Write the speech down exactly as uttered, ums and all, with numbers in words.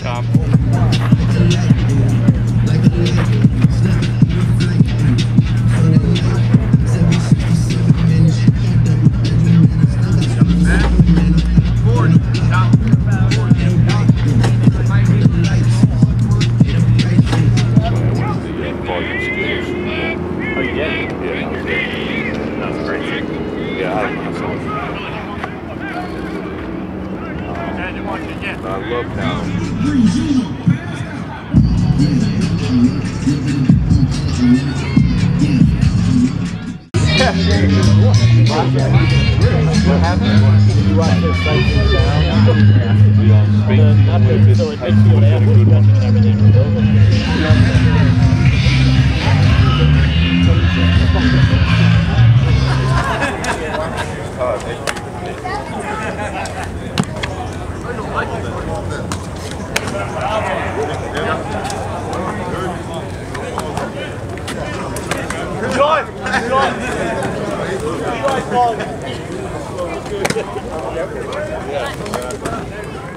com. Oh, you did? Yeah, I was there. That's crazy. Yeah, I don't know. So, I love how. What happened? You watch this cycle down. We on speed. Not the so it makes you laugh and everything. John! John! Eli calling.